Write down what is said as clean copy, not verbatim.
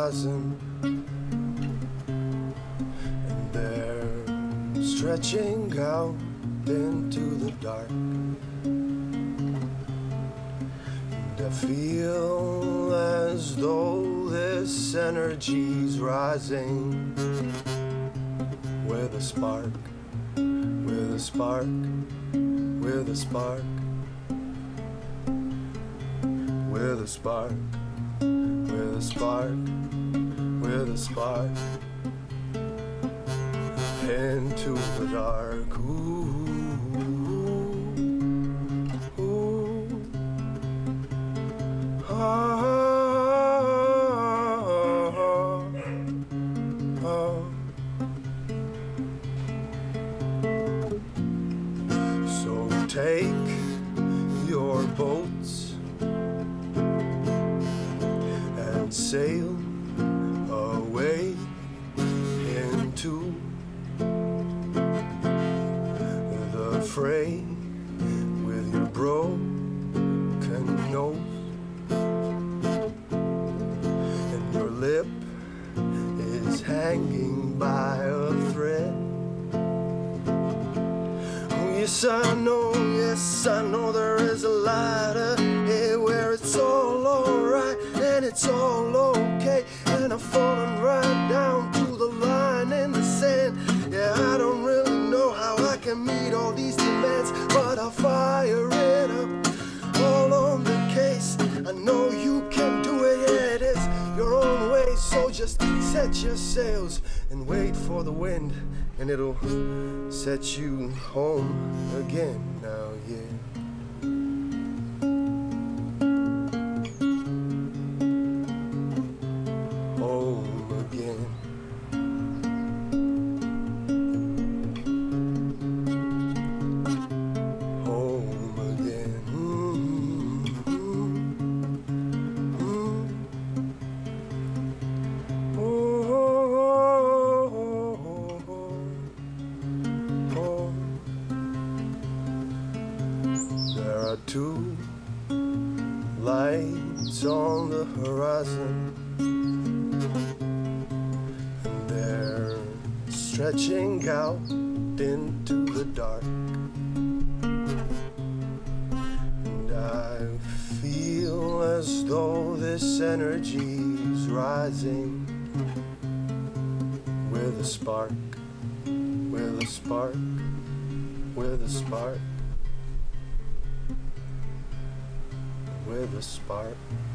horizon, and they're stretching out into the dark. And I feel as though this energy's rising with a spark, with a spark, with a spark, with a spark, with a spark, with a spark, into the dark. Ooh, ooh, ah, ah, ah. So take your boats and sail away into the frey with your broken nose, and your lip is hanging by a thread. Oh yes I know there is a light ahead where it's all alright and it's all okay, and I'm falling right down to the line in the sand. Yeah, I don't really know how I can meet all these demands, but I'll fire it up all on the case. I know you can do it, yeah, it is your own way, so just set your sails and wait for the wind, and it'll set you home again now, yeah. Home again. Home again. There are two lights on the horizon, and they're stretching out into the dark. And I feel as though this energy's rising with a spark, with a spark, with a spark, with a spark.